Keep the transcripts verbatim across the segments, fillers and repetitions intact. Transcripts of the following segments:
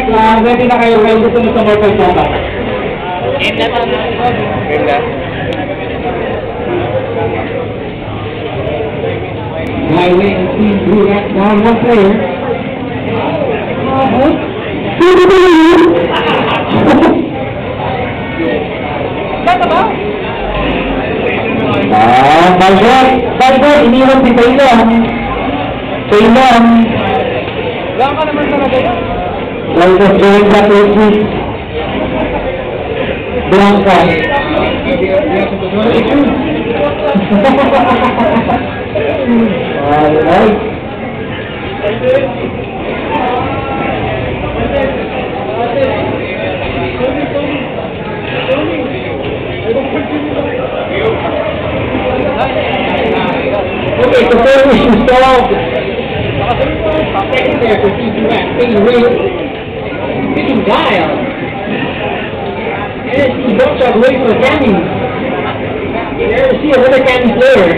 Uh, ready na kayo kayo gusto mo sa Mortal Kombat? Game na to. Game na. Highway and Team Blue Rat down one player. Sino ba yun? Bata ba? Ah, Balbon! Balbon! Iniwan si Taylor! Taylor! Wala ka naman talaga yan. Like us going back to week. Blanca. Alright. Okay, so first issue solved. Second there for T P Max, taking away, taking wild. And he drops out away from the candy. You never see another candy player.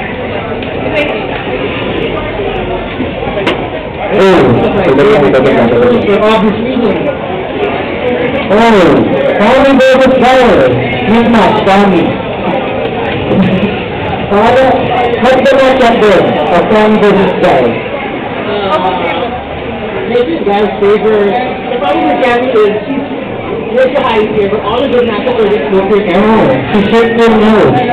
Oh, for obvious reasons. Oh, Tommy versus Power. He's not Tommy. Father, what's the matchup there? For Tommy versus Power. Maybe the guy's favor. The problem with Gabby is she's such a high favor. All of the matchups are just over. Oh, she should still know.